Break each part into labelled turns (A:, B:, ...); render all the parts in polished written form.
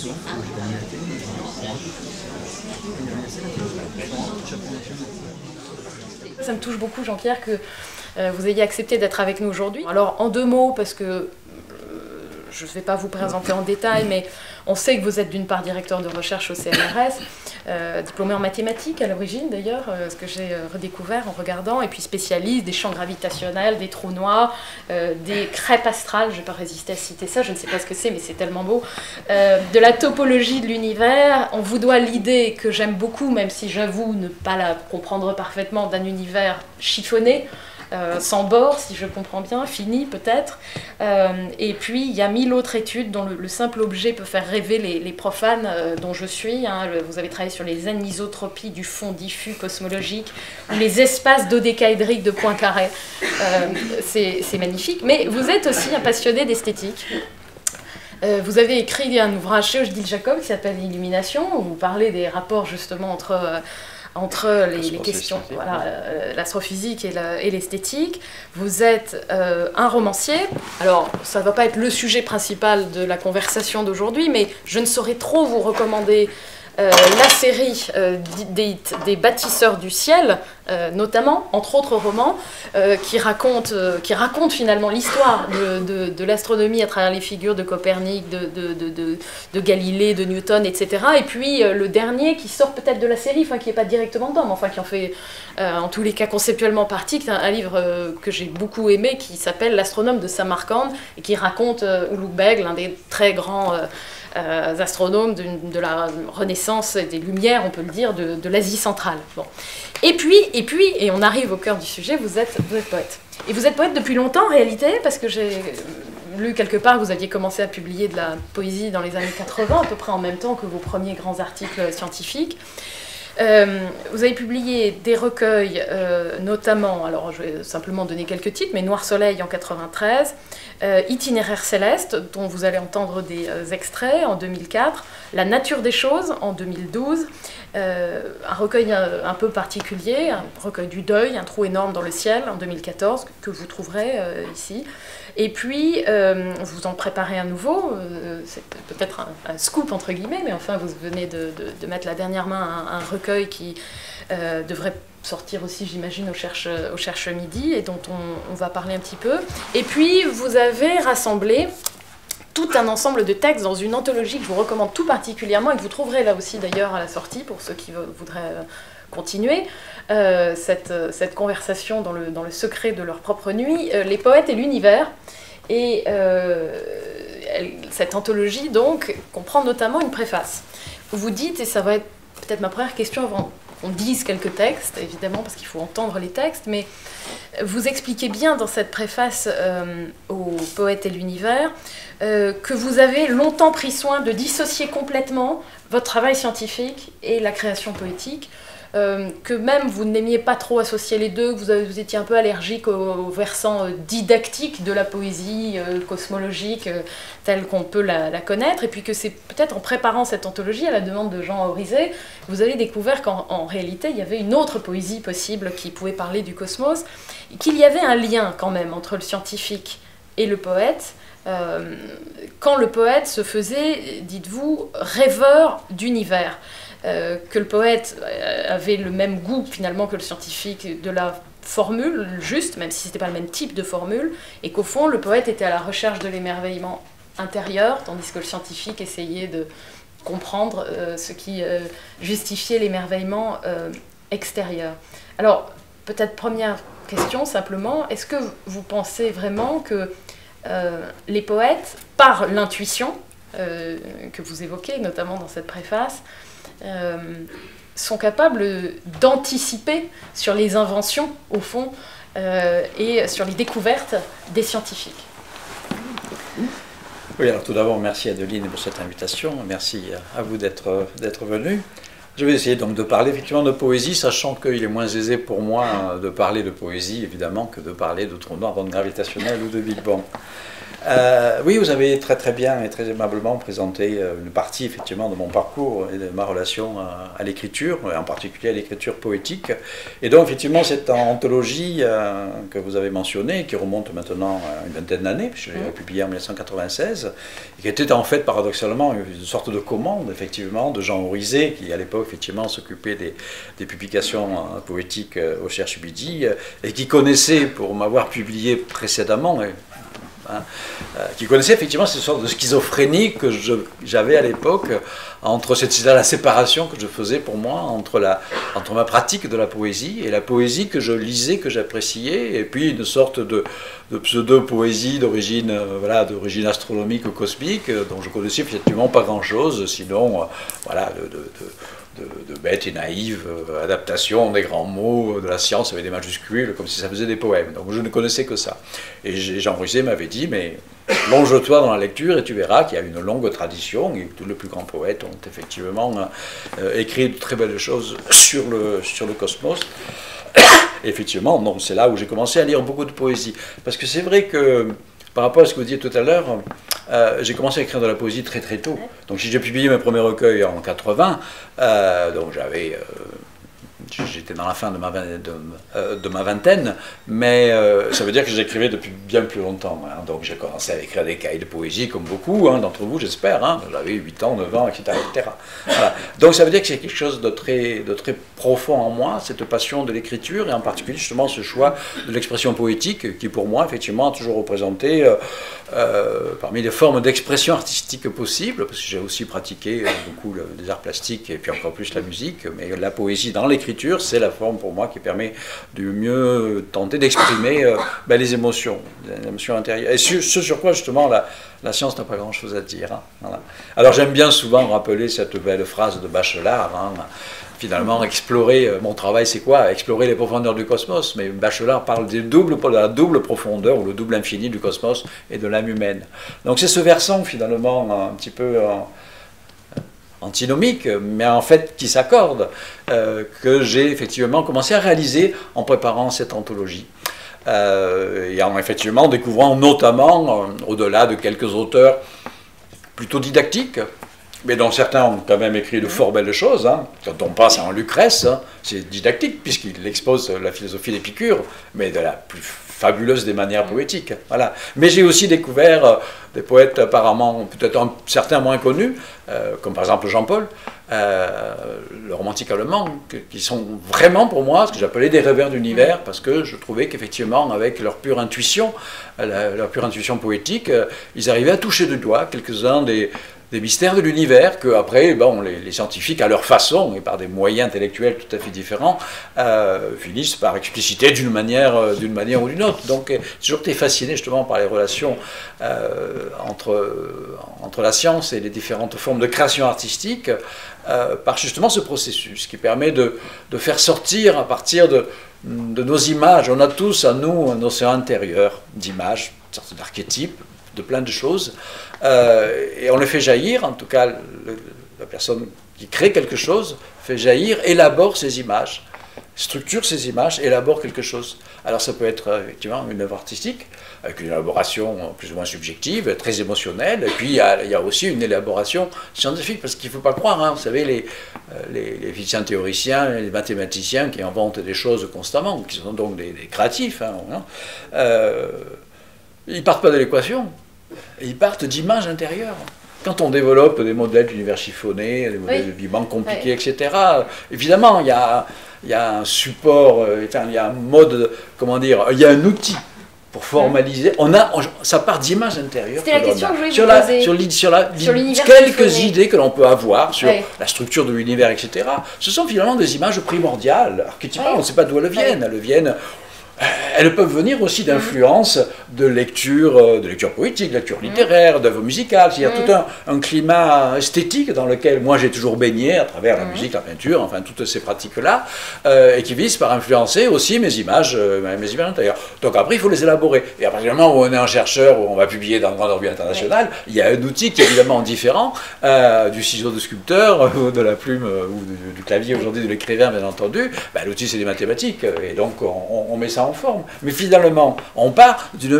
A: Ça me touche beaucoup, Jean-Pierre, que vous ayez accepté d'être avec nous aujourd'hui. Alors, en 2 mots, parce que je ne vais pas vous présenter en détail, mais on sait que vous êtes d'une part directeur de recherche au CNRS, diplômé en mathématiques à l'origine d'ailleurs, ce que j'ai redécouvert en regardant, et puis spécialiste des champs gravitationnels, des trous noirs, des crêpes astrales, je ne vais pas résister à citer ça, je ne sais pas ce que c'est, mais c'est tellement beau, de la topologie de l'univers. On vous doit l'idée que j'aime beaucoup, même si j'avoue ne pas la comprendre parfaitement, d'un univers chiffonné, sans bord, si je comprends bien, fini peut-être. Et puis, il y a 1000 autres études dont le simple objet peut faire rêver les profanes dont je suis. Hein. Vous avez travaillé sur les anisotropies du fond diffus cosmologique, ou les espaces dodécaédriques de Poincaré. C'est magnifique. Mais vous êtes aussi un passionné d'esthétique. Vous avez écrit un ouvrage chez Odile Jacob qui s'appelle Illumination, où vous parlez des rapports justement entre les questions, voilà, l'astrophysique et l'esthétique. Vous êtes un romancier. Alors, ça ne va pas être le sujet principal de la conversation d'aujourd'hui, mais je ne saurais trop vous recommander la série des bâtisseurs du ciel, notamment, entre autres romans, qui racontent finalement l'histoire de l'astronomie à travers les figures de Copernic, de Galilée, de Newton, etc. Et puis le dernier qui sort peut-être de la série, enfin qui n'est pas directement dedans, mais enfin qui en fait en tous les cas conceptuellement partie, qui est un livre que j'ai beaucoup aimé, qui s'appelle L'astronome de Samarcande, et qui raconte Ulugh Beg, l'un des très grands astronomes de la Renaissance et des Lumières, on peut le dire, de l'Asie centrale. Bon. Et on arrive au cœur du sujet, vous êtes poète. Et vous êtes poète depuis longtemps en réalité, parce que j'ai lu quelque part que vous aviez commencé à publier de la poésie dans les années 80, à peu près en même temps que vos premiers grands articles scientifiques. Vous avez publié des recueils, notamment, alors je vais simplement donner quelques titres, mais Noir Soleil en 93, Itinéraire céleste, dont vous allez entendre des extraits en 2004, La nature des choses en 2012, un recueil un peu particulier, un recueil du deuil, Un trou énorme dans le ciel en 2014, que vous trouverez ici. Et puis, vous en préparez un nouveau, c'est peut-être un scoop entre guillemets, mais enfin vous venez de mettre la dernière main à un recueil qui devrait sortir aussi, j'imagine, au Cherche Midi, et dont on va parler un petit peu. Et puis, vous avez rassemblé tout un ensemble de textes dans une anthologie que je vous recommande tout particulièrement, et que vous trouverez là aussi d'ailleurs à la sortie, pour ceux qui voudraient continuer cette conversation dans le secret de leur propre nuit, Les poètes et l'univers. Et cette anthologie, donc, comprend notamment une préface. Vous dites, et ça va être peut-être ma première question avant qu'on dise quelques textes, évidemment, parce qu'il faut entendre les textes, mais vous expliquez bien dans cette préface aux poètes et l'univers que vous avez longtemps pris soin de dissocier complètement votre travail scientifique et la création poétique, que même vous n'aimiez pas trop associer les deux, que vous étiez un peu allergique au versant didactique de la poésie cosmologique telle qu'on peut la connaître, et puis que c'est peut-être en préparant cette anthologie à la demande de Jean Orizet, vous avez découvert qu'en réalité il y avait une autre poésie possible qui pouvait parler du cosmos, et qu'il y avait un lien quand même entre le scientifique et le poète, quand le poète se faisait, dites-vous, rêveur d'univers. Que le poète avait le même goût finalement que le scientifique de la formule juste, même si ce n'était pas le même type de formule, et qu'au fond le poète était à la recherche de l'émerveillement intérieur, tandis que le scientifique essayait de comprendre ce qui justifiait l'émerveillement extérieur. Alors, peut-être première question simplement, est-ce que vous pensez vraiment que les poètes, par l'intuition que vous évoquez, notamment dans cette préface, sont capables d'anticiper sur les inventions, au fond, et sur les découvertes des scientifiques?
B: Oui, alors tout d'abord, merci Adeline pour cette invitation, merci à vous d'être venu. Je vais essayer donc de parler effectivement de poésie, sachant qu'il est moins aisé pour moi de parler de poésie, évidemment, que de parler de trous noirs, d'ondes gravitationnelles ou de Big Bang. Oui, vous avez très très bien et très aimablement présenté une partie effectivement de mon parcours et de ma relation à l'écriture, en particulier à l'écriture poétique. Et donc effectivement cette anthologie que vous avez mentionnée, qui remonte maintenant à une vingtaine d'années, puisque je l'ai publiée en 1996, et qui était en fait paradoxalement une sorte de commande effectivement de Jean Orizet, qui à l'époque effectivement s'occupait des publications poétiques au Cherche Midi, et qui connaissait, pour m'avoir publié précédemment, qui connaissait effectivement cette sorte de schizophrénie que j'avais à l'époque entre la séparation que je faisais pour moi entre ma pratique de la poésie et la poésie que je lisais, que j'appréciais, et puis une sorte de pseudo-poésie d'origine d'origine astronomique ou cosmique dont je connaissais effectivement pas grand-chose, sinon de bêtes et naïves adaptations des grands mots de la science avec des majuscules, comme si ça faisait des poèmes. Donc je ne connaissais que ça. Et Jean Orizet m'avait dit, mais plonge-toi dans la lecture et tu verras qu'il y a une longue tradition, et tous les plus grands poètes ont effectivement écrit de très belles choses sur le cosmos. Et effectivement, c'est là où j'ai commencé à lire beaucoup de poésie. Parce que c'est vrai que, par rapport à ce que vous disiez tout à l'heure, j'ai commencé à écrire de la poésie très très tôt. Donc si j'ai publié mes premiers recueils en 80, donc j'étais dans la fin de ma vingtaine, mais ça veut dire que j'écrivais depuis bien plus longtemps. Hein. Donc j'ai commencé à écrire des cahiers de poésie, comme beaucoup d'entre vous, j'espère. Hein. J'avais 8 ans, 9 ans, etc. Voilà. Donc ça veut dire que c'est quelque chose de très profond en moi, cette passion de l'écriture, et en particulier justement ce choix de l'expression poétique, qui pour moi, effectivement, a toujours représenté parmi les formes d'expression artistique possibles, parce que j'ai aussi pratiqué beaucoup les arts plastiques, et puis encore plus la musique, mais la poésie dans l'écriture, c'est la forme pour moi qui permet de mieux tenter d'exprimer les émotions intérieures. Et ce sur quoi justement la science n'a pas grand-chose à dire. Hein. Voilà. Alors j'aime bien souvent rappeler cette belle phrase de Bachelard. Hein. Finalement, explorer, mon travail c'est quoi? Explorer les profondeurs du cosmos, mais Bachelard parle de la double profondeur, ou le double infini du cosmos et de l'âme humaine. Donc c'est ce versant finalement un petit peu antinomique, mais en fait qui s'accorde, que j'ai effectivement commencé à réaliser en préparant cette anthologie. Et en effectivement découvrant notamment, au-delà de quelques auteurs plutôt didactiques, mais dont certains ont quand même écrit de fort belles choses. Hein. Quand on passe en Lucrèce, hein, c'est didactique, puisqu'il expose la philosophie d'Épicure, mais de la plus fabuleuse des manières poétiques. Voilà. Mais j'ai aussi découvert des poètes apparemment, peut-être certains moins connus, comme par exemple Jean-Paul, le romantique allemand, qui sont vraiment pour moi ce que j'appelais des rêveurs d'univers, parce que je trouvais qu'effectivement, avec leur pure intuition poétique, ils arrivaient à toucher du doigt quelques-uns des mystères de l'univers que après, les scientifiques, à leur façon et par des moyens intellectuels tout à fait différents, finissent par expliciter d'une manière ou d'une autre. Donc j'ai toujours été fasciné justement par les relations entre la science et les différentes formes de création artistique, par justement ce processus qui permet de faire sortir à partir de nos images. On a tous à nous un océan intérieur d'images, une sorte d'archétypes, de plein de choses, et on le fait jaillir, en tout cas la personne qui crée quelque chose fait jaillir, élabore ces images, structure ces images, élabore quelque chose. Alors ça peut être effectivement une œuvre artistique, avec une élaboration plus ou moins subjective, très émotionnelle, et puis il y a aussi une élaboration scientifique, parce qu'il ne faut pas croire, hein, vous savez, les physiciens théoriciens, les mathématiciens qui inventent des choses constamment, qui sont donc des créatifs, hein, ils ne partent pas de l'équation, ils partent d'images intérieures. Quand on développe des modèles d'univers chiffonné, des modèles de vivants compliqués, etc., évidemment, il y a un support, il y a un mode, il y a un outil pour formaliser. Ça part d'images intérieures.
A: C'était la question que je voulais vous poser.
B: Sur quelques idées que l'on peut avoir sur la structure de l'univers, etc. Ce sont finalement des images primordiales, archétypales, on ne sait pas d'où elles viennent. Elles peuvent venir aussi d'influences de lecture poétique, de lecture littéraire, d'œuvres musicales. Il y a tout un climat esthétique dans lequel moi j'ai toujours baigné à travers la musique, la peinture, enfin toutes ces pratiques-là, et qui visent par influencer aussi mes images intérieures. Donc après, il faut les élaborer. Et à partir du moment où on est un chercheur, où on va publier dans une grande revue internationale, il y a un outil qui est évidemment différent du ciseau de sculpteur, ou de la plume, ou du clavier aujourd'hui de l'écrivain, bien entendu. L'outil, c'est les mathématiques. Et donc, on met ça en forme. Mais finalement, on part d'une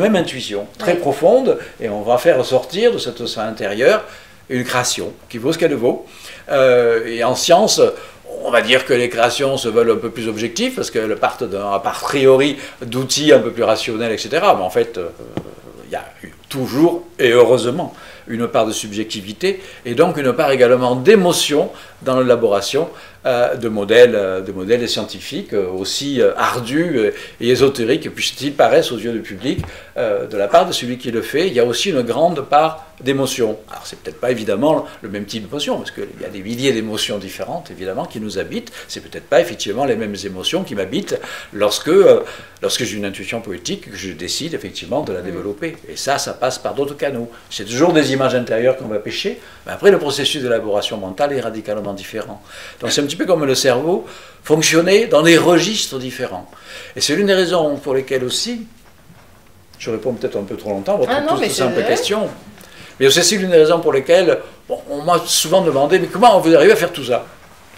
B: même intuition, très profonde, et on va faire ressortir de cet océan intérieur une création qui vaut ce qu'elle vaut. Et en science, on va dire que les créations se veulent un peu plus objectives, parce qu'elles partent a priori d'outils un peu plus rationnels, etc. Mais en fait, il y a toujours, et heureusement, une part de subjectivité, et donc une part également d'émotion dans l'élaboration de modèles scientifiques aussi ardus et ésotériques puissent-ils paraissent aux yeux du public de la part de celui qui le fait. Il y a aussi une grande part d'émotion. Alors c'est peut-être pas évidemment le même type d'émotion, parce qu'il y a des milliers d'émotions différentes évidemment qui nous habitent. C'est peut-être pas effectivement les mêmes émotions qui m'habitent lorsque j'ai une intuition poétique, que je décide effectivement de la développer. Et ça passe par d'autres canaux. C'est toujours des images intérieures qu'on va pêcher, mais après le processus d'élaboration mentale est radicalement différent. Donc c'est un petit peu comme le cerveau fonctionner dans des registres différents. Et c'est l'une des raisons pour lesquelles aussi, je réponds peut-être un peu trop longtemps, votre simple question, mais c'est aussi l'une des raisons pour lesquelles on m'a souvent demandé, mais comment vous arrivez à faire tout ça?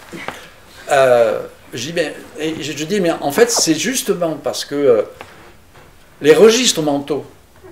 B: Je dis, mais en fait, c'est justement parce que les registres mentaux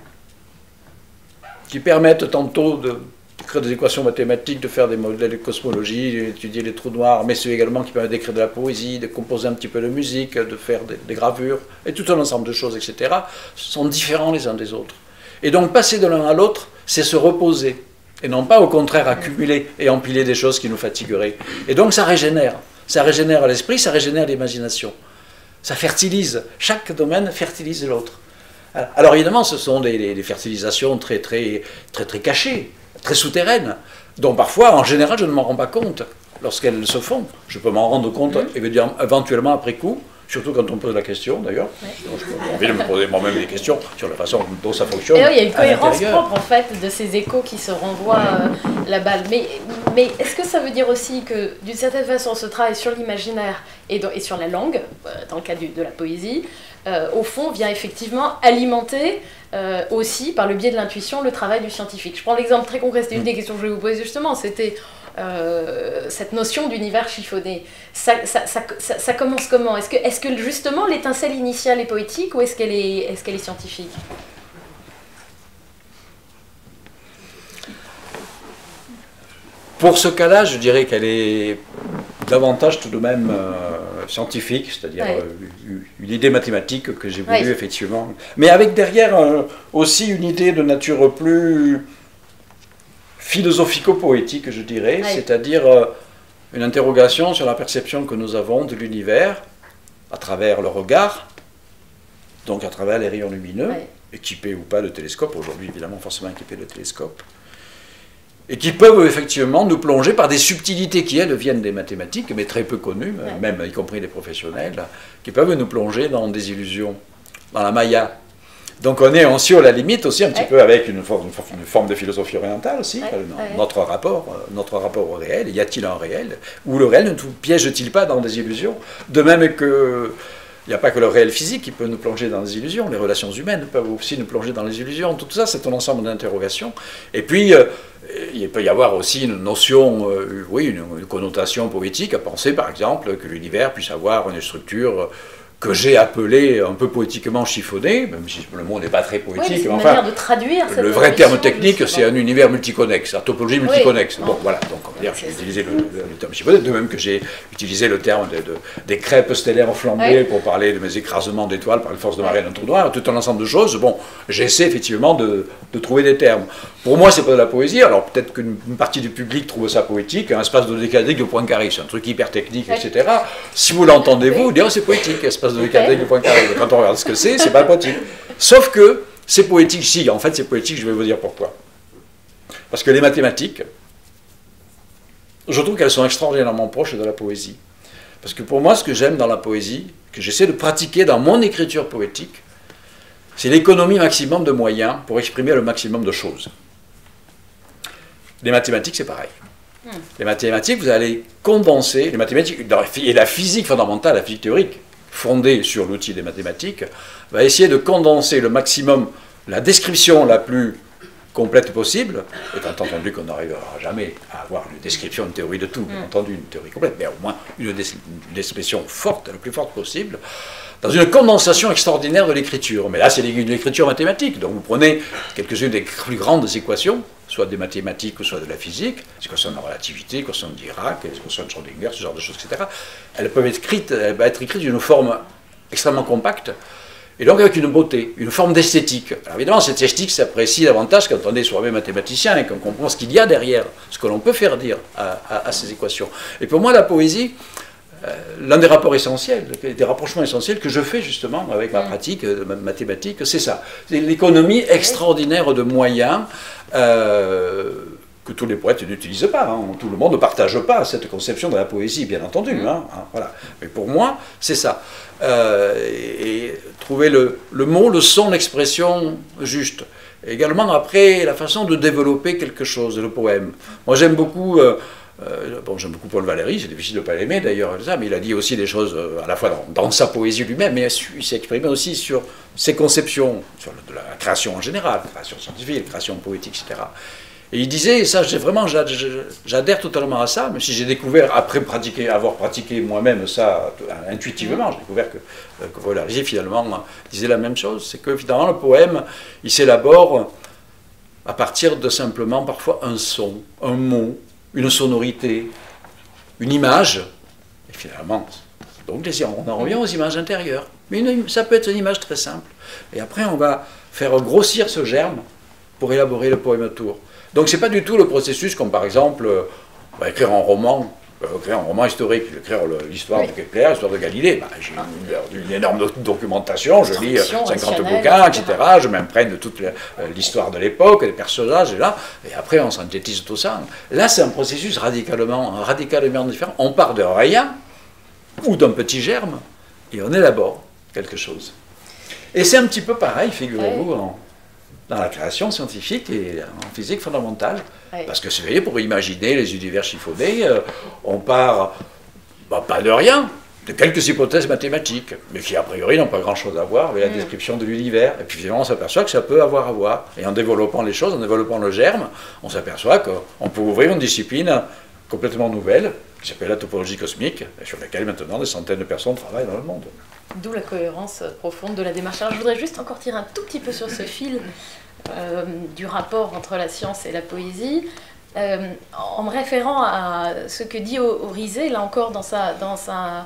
B: qui permettent tantôt de créer des équations mathématiques, de faire des modèles de cosmologie, d'étudier les trous noirs, mais ceux également qui permettent d'écrire de la poésie, de composer un petit peu de musique, de faire des gravures, et tout un ensemble de choses, etc., sont différents les uns des autres. Et donc, passer de l'un à l'autre, c'est se reposer, et non pas au contraire accumuler et empiler des choses qui nous fatigueraient. Et donc, ça régénère. Ça régénère l'esprit, ça régénère l'imagination. Ça fertilise. Chaque domaine fertilise l'autre. Alors évidemment, ce sont des fertilisations très cachées, très souterraines, dont parfois, en général, je ne m'en rends pas compte lorsqu'elles se font. Je peux m'en rendre compte éventuellement après coup, surtout quand on pose la question d'ailleurs. J'ai envie de me poser moi-même des questions sur la façon dont ça fonctionne.
A: Et oui, il y a une cohérence propre en fait de ces échos qui se renvoient la balle. Mais est-ce que ça veut dire aussi que d'une certaine façon ce travail sur l'imaginaire et sur la langue, dans le cas de la poésie, au fond vient effectivement alimenter aussi par le biais de l'intuition le travail du scientifique? Je prends l'exemple très concret, c'était une des questions que je voulais vous poser justement, c'était cette notion d'univers chiffonné. Ça commence comment? Est-ce que justement l'étincelle initiale est poétique ou est-ce qu'elle est scientifique?
B: Pour ce cas-là, je dirais qu'elle est davantage tout de même scientifique, c'est-à-dire une idée mathématique que j'ai voulu effectivement, mais avec derrière aussi une idée de nature plus philosophico-poétique, je dirais, c'est-à-dire une interrogation sur la perception que nous avons de l'univers à travers le regard, donc à travers les rayons lumineux, équipés ou pas de télescopes, aujourd'hui évidemment forcément équipés de télescopes, et qui peuvent effectivement nous plonger par des subtilités qui, elles, viennent des mathématiques, mais très peu connues, même y compris des professionnels, qui peuvent nous plonger dans des illusions, dans la maya. Donc on est aussi à la limite aussi un petit peu avec une forme de philosophie orientale aussi, notre rapport au réel. Y a-t-il un réel? Ou le réel ne nous piège-t-il pas dans des illusions? De même que il n'y a pas que le réel physique qui peut nous plonger dans des illusions, les relations humaines peuvent aussi nous plonger dans les illusions. Tout ça, c'est un ensemble d'interrogations. Et puis, il peut y avoir aussi une notion, une connotation poétique à penser, par exemple, que l'univers puisse avoir une structure que j'ai appelée un peu poétiquement chiffonnée, même si le mot n'est pas très poétique.
A: C'est une manière de traduire cette
B: le vrai terme technique, c'est un univers multiconnexe, la topologie multiconnexe. Bon, voilà, donc on va dire que j'ai utilisé le terme chiffonné, de même que j'ai utilisé le terme des crêpes stellaires flambées pour parler de mes écrasements d'étoiles par la force de marée d'un trou noir, tout un ensemble de choses. Bon, j'essaie effectivement de trouver des termes. Pour moi, c'est pas de la poésie, alors peut-être qu'une partie du public trouve ça poétique, un espace dodécadrique de Poincaré, c'est un truc hyper technique, etc. Si vous l'entendez, vous direz c'est poétique, espace dodécadrique de Poincaré. Quand on regarde ce que c'est pas poétique. Sauf que c'est poétique, si, en fait c'est poétique, je vais vous dire pourquoi. Parce que les mathématiques, je trouve qu'elles sont extraordinairement proches de la poésie. Parce que pour moi, ce que j'aime dans la poésie, que j'essaie de pratiquer dans mon écriture poétique, c'est l'économie maximum de moyens pour exprimer le maximum de choses. Les mathématiques, c'est pareil. Les mathématiques, vous allez condenser, les mathématiques, et la physique fondamentale, la physique théorique, fondée sur l'outil des mathématiques, va essayer de condenser le maximum, la description la plus complète possible, étant entendu qu'on n'arrivera jamais à avoir une description, une théorie de tout, bien entendu, une théorie complète, mais au moins une expression forte, la plus forte possible, dans une condensation extraordinaire de l'écriture. Mais là, c'est une écriture mathématique. Donc vous prenez quelques-unes des plus grandes équations, soit des mathématiques ou soit de la physique, l'équation de la relativité, l'équation de Dirac, l'équation de Schrödinger, ce genre de choses, etc. Elle peut être écrite d'une forme extrêmement compacte, et donc avec une beauté, une forme d'esthétique. Alors évidemment, cette esthétique s'apprécie davantage quand on est soi-même mathématicien et qu'on comprend ce qu'il y a derrière, ce que l'on peut faire dire à ces équations. Et pour moi, la poésie, l'un des rapports essentiels, des rapprochements essentiels que je fais justement avec ma pratique mathématique, c'est ça. C'est l'économie extraordinaire de moyens que tous les poètes n'utilisent pas. Hein. Tout le monde ne partage pas cette conception de la poésie, bien entendu. Voilà. Mais pour moi, c'est ça. Et trouver le mot, le son, l'expression juste. Et également, après, la façon de développer quelque chose, le poème. Moi, j'aime beaucoup... j'aime beaucoup Paul Valéry, c'est difficile de ne pas l'aimer d'ailleurs, mais il a dit aussi des choses à la fois dans sa poésie lui-même, mais il s'est exprimé aussi sur ses conceptions, sur de la création en général, la création scientifique, la création poétique, etc. Et il disait, et ça j'adhère totalement à ça, même si j'ai découvert, après avoir pratiqué moi-même ça intuitivement, j'ai découvert que Valéry finalement disait la même chose, c'est que finalement le poème, il s'élabore à partir de simplement parfois un son, un mot, une sonorité, une image, et finalement, donc on en revient aux images intérieures. Mais ça peut être une image très simple. Et après, on va faire grossir ce germe pour élaborer le poème autour. Donc ce n'est pas du tout le processus comme par exemple, écrire un roman historique, écrire l'histoire de Kepler, l'histoire de Galilée. J'ai une énorme documentation, je lis 50 bouquins, etc. Je m'imprègne de toute l'histoire de l'époque, des personnages, et après on synthétise tout ça. Là, c'est un processus radicalement différent. On part de rien, ou d'un petit germe, et on élabore quelque chose. Et c'est un petit peu pareil, figurez-vous, dans la création scientifique et en physique fondamentale. Parce que, vous voyez, pour imaginer les univers chiffonnés, on part, pas de rien, de quelques hypothèses mathématiques, mais qui, a priori, n'ont pas grand-chose à voir avec la description de l'univers. Et puis, finalement, on s'aperçoit que ça peut avoir à voir. Et en développant les choses, en développant le germe, on s'aperçoit qu'on peut ouvrir une discipline complètement nouvelle, qui s'appelle la topologie cosmique, et sur laquelle, maintenant, des centaines de personnes travaillent dans le monde.
A: D'où la cohérence profonde de la démarche. Alors, je voudrais juste encore tirer un tout petit peu sur ce fil du rapport entre la science et la poésie, en me référant à ce que dit Orizet, là encore dans sa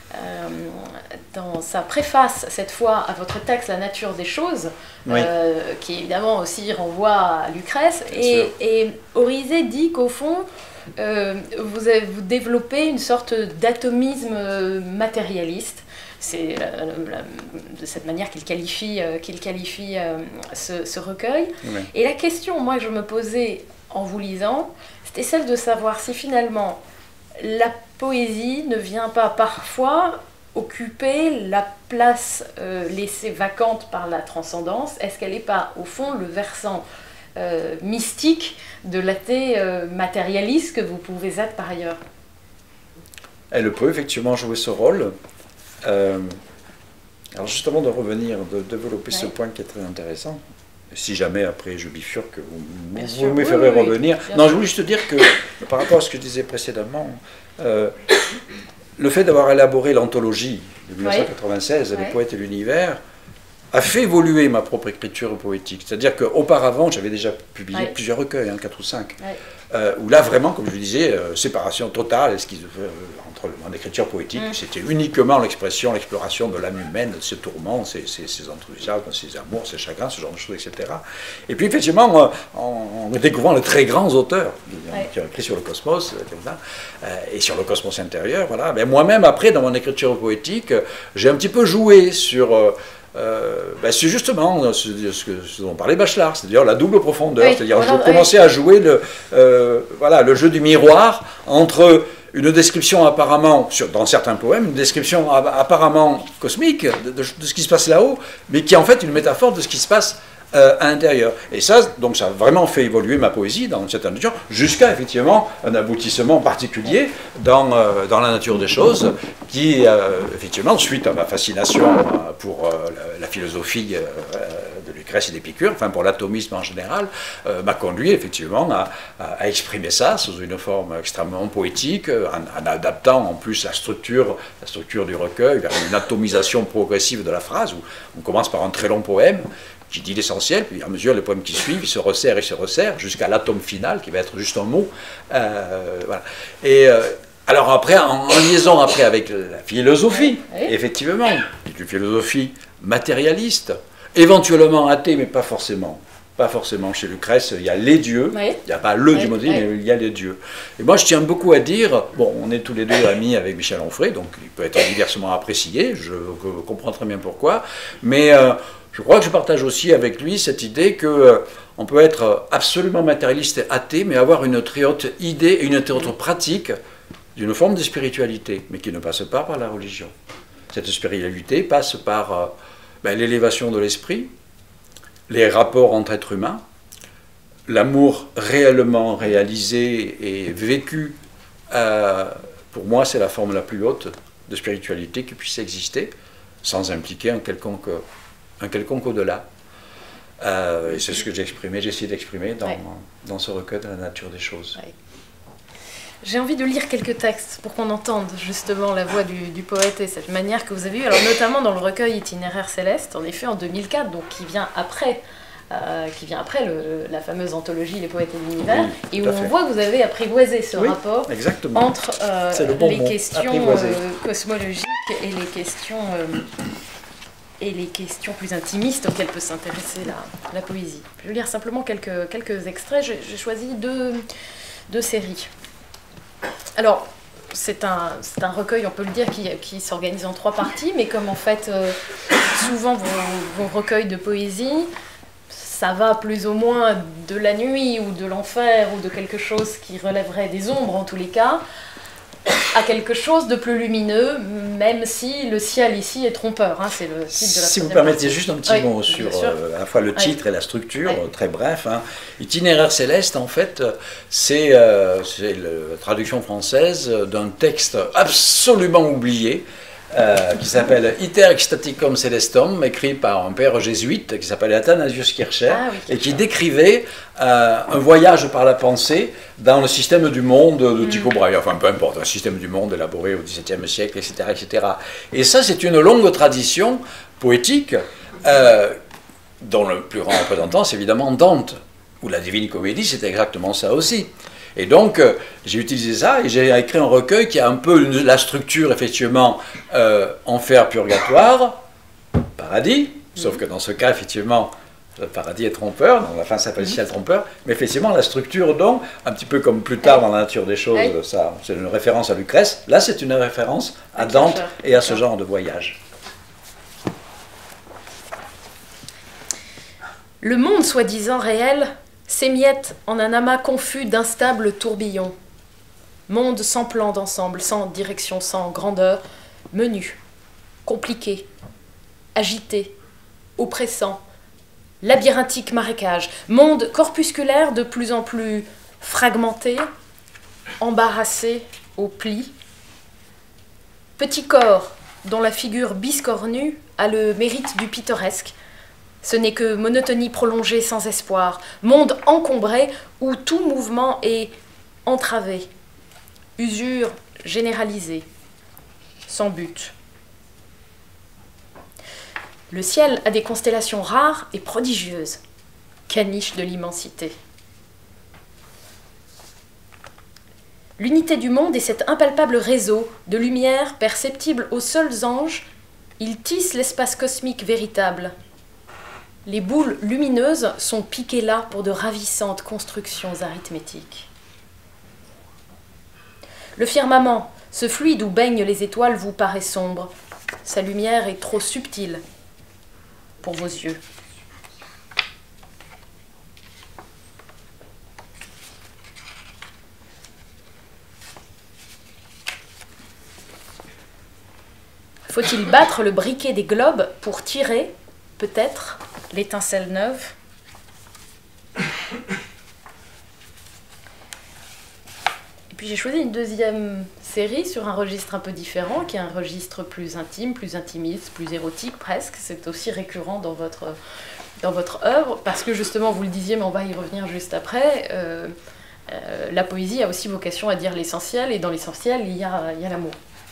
A: préface, cette fois, à votre texte « La nature des choses oui. Qui évidemment aussi renvoie à Lucrèce. Et Orizet dit qu'au fond, vous développez une sorte d'atomisme matérialiste. C'est de cette manière qu'il qualifie ce recueil. Oui. Et la question, moi, que je me posais en vous lisant, c'était celle de savoir si finalement la poésie ne vient pas parfois occuper la place laissée vacante par la transcendance. Est-ce qu'elle n'est pas, au fond, le versant mystique de l'athée matérialiste que vous pouvez être par ailleurs?
B: Elle peut effectivement jouer ce rôle. Alors justement de revenir, de développer ce point qui est très intéressant, si jamais après je bifurque, vous me ferez revenir. Non, je voulais juste dire que par rapport à ce que je disais précédemment, le fait d'avoir élaboré l'anthologie de 1996, Les poètes et l'univers, a fait évoluer ma propre écriture poétique. C'est-à-dire qu'auparavant, j'avais déjà publié plusieurs recueils, 4 ou 5, où là vraiment, comme je le disais, séparation totale entre mon écriture poétique, c'était uniquement l'expression, l'exploration de l'âme humaine, de ses tourments, ses enthousiasmes, ses amours, ses chagrins, ce genre de choses, etc. Et puis effectivement, en découvrant les très grands auteurs qui ont écrit sur le cosmos, et sur le cosmos intérieur, voilà, ben moi-même, après, dans mon écriture poétique, j'ai un petit peu joué sur... c'est justement ce dont parlait Bachelard, c'est-à-dire la double profondeur, c'est-à-dire je commençais à jouer le jeu du miroir entre une description apparemment, dans certains poèmes, une description apparemment cosmique de ce qui se passe là-haut, mais qui est en fait une métaphore de ce qui se passe à l'intérieur. Et ça, donc ça a vraiment fait évoluer ma poésie dans cette nature, jusqu'à effectivement un aboutissement particulier dans la nature des choses, qui effectivement, suite à ma fascination pour la philosophie de Lucrèce et d'Épicure, enfin pour l'atomisme en général, m'a conduit effectivement à exprimer ça sous une forme extrêmement poétique, en adaptant en plus la structure du recueil vers une atomisation progressive de la phrase, où on commence par un très long poème qui dit l'essentiel, puis à mesure les poèmes qui suivent, il se resserre, jusqu'à l'atome final, qui va être juste un mot. Voilà. Et alors après, en liaison après avec la philosophie, effectivement, une philosophie matérialiste, éventuellement athée, mais pas forcément. Pas forcément. Chez Lucrèce, il y a les dieux, il n'y a pas le dieu moderne, mais il y a les dieux. Et moi, je tiens beaucoup à dire, bon, on est tous les deux amis avec Michel Onfray, donc il peut être diversement apprécié, je comprends très bien pourquoi, mais je crois que je partage aussi avec lui cette idée que on peut être absolument matérialiste et athée, mais avoir une très haute idée et une très haute pratique d'une forme de spiritualité, mais qui ne passe pas par la religion. Cette spiritualité passe par l'élévation de l'esprit, les rapports entre êtres humains, l'amour réellement réalisé et vécu. Pour moi, c'est la forme la plus haute de spiritualité qui puisse exister, sans impliquer un quelconque au-delà. Et c'est ce que j'ai essayé d'exprimer dans ce recueil de la nature des choses.
A: Ouais. J'ai envie de lire quelques textes pour qu'on entende justement la voix du poète et cette manière que vous avez eue, alors notamment dans le recueil Itinéraire céleste, en effet en 2004, donc qui vient après la fameuse anthologie Les poètes et l'univers, et où on voit que vous avez apprivoisé ce rapport entre les questions cosmologiques et les questions plus intimistes auxquelles peut s'intéresser la poésie. Je vais lire simplement quelques extraits. J'ai choisi deux séries. Alors, c'est un recueil, on peut le dire, qui s'organise en 3 parties, mais comme en fait, souvent vos recueils de poésie, ça va plus ou moins de la nuit ou de l'enfer ou de quelque chose qui relèverait des ombres en tous les cas, à quelque chose de plus lumineux, même si le ciel ici est trompeur. Hein, c'est le titre de la.
B: Si vous permettez juste un petit mot sur à la fois le titre et la structure, très bref. Hein. Itinéraire céleste, en fait, c'est la traduction française d'un texte absolument oublié, qui s'appelle Iter Extaticum Celestum, écrit par un père jésuite qui s'appelle Athanasius Kircher, et qui décrivait un voyage par la pensée dans le système du monde de Tycho Brahe, enfin peu importe, un système du monde élaboré au XVIIe siècle, etc., etc. Et ça, c'est une longue tradition poétique, dont le plus grand représentant, c'est évidemment Dante, ou la Divine Comédie, c'est exactement ça aussi. Et donc, j'ai utilisé ça et j'ai écrit un recueil qui a un peu la structure, effectivement, enfer, purgatoire, paradis, sauf que dans ce cas, effectivement, le paradis est trompeur, donc la fin s'appelle ciel trompeur, mais effectivement, la structure, donc, un petit peu comme plus tard dans la nature des choses, ça, c'est une référence à Lucrèce, là, c'est une référence à Dante et à ce genre de voyage.
A: Le monde soi-disant réel s'émiette en un amas confus d'instables tourbillons. Monde sans plan d'ensemble, sans direction, sans grandeur, menu, compliqué, agité, oppressant, labyrinthique marécage, monde corpusculaire de plus en plus fragmenté, embarrassé aux plis, petit corps dont la figure biscornue a le mérite du pittoresque. Ce n'est que monotonie prolongée sans espoir, monde encombré où tout mouvement est entravé, usure généralisée, sans but. Le ciel a des constellations rares et prodigieuses, caniche de l'immensité. L'unité du monde est cet impalpable réseau de lumière perceptible aux seuls anges. Il tisse l'espace cosmique véritable. Les boules lumineuses sont piquées là pour de ravissantes constructions arithmétiques. Le firmament, ce fluide où baignent les étoiles, vous paraît sombre. Sa lumière est trop subtile pour vos yeux. Faut-il battre le briquet des globes pour tirer, peut-être, l'étincelle neuve? Et puis j'ai choisi une deuxième série sur un registre un peu différent, qui est un registre plus intime, plus intimiste, plus érotique presque. C'est aussi récurrent dans votre dans votre œuvre, parce que justement, vous le disiez, mais on va y revenir juste après, la poésie a aussi vocation à dire l'essentiel, et dans l'essentiel, il y a l'amour.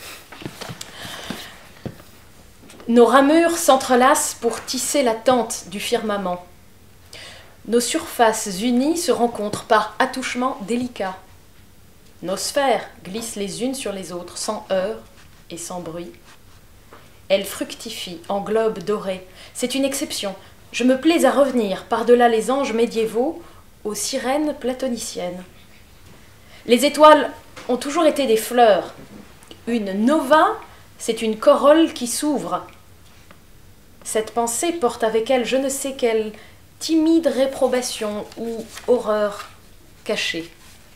A: Nos ramures s'entrelacent pour tisser la tente du firmament. Nos surfaces unies se rencontrent par attouchements délicats. Nos sphères glissent les unes sur les autres, sans heurts et sans bruit. Elles fructifient en globes dorés. C'est une exception. Je me plais à revenir par-delà les anges médiévaux aux sirènes platoniciennes. Les étoiles ont toujours été des fleurs. Une nova, c'est une corolle qui s'ouvre. Cette pensée porte avec elle je ne sais quelle timide réprobation ou horreur cachée.